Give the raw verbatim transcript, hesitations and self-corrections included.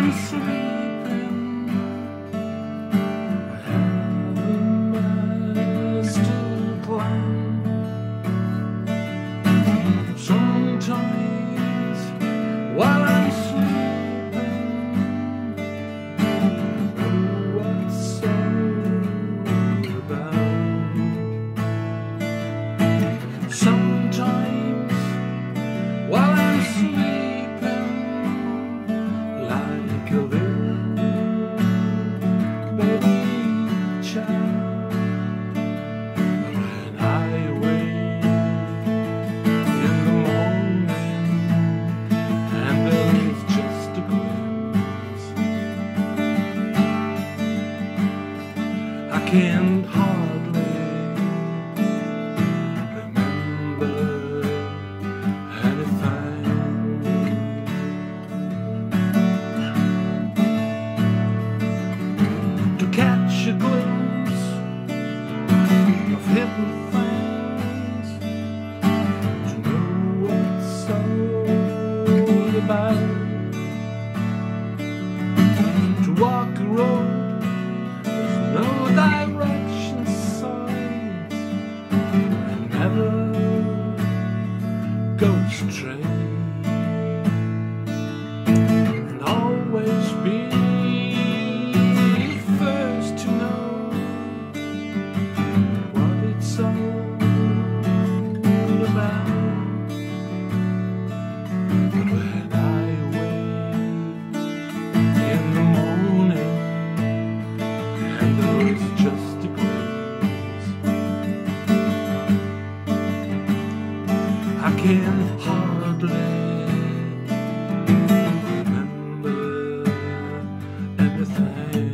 I'm sleeping, I have a master plan. Sometimes while I'm sleeping, oh, what's all about? Sometimes while I'm sleeping, like a little baby child, when I wake in the morning and there is just a glimpse, I can't hardly remember anything. To catch a glimpse of hidden things, to know what's all about, to walk a road with no direction signs, and never go straight, and always be first to know what it's all about. But when I wake in the morning and there is just a glimpse, I can hardly remember everything.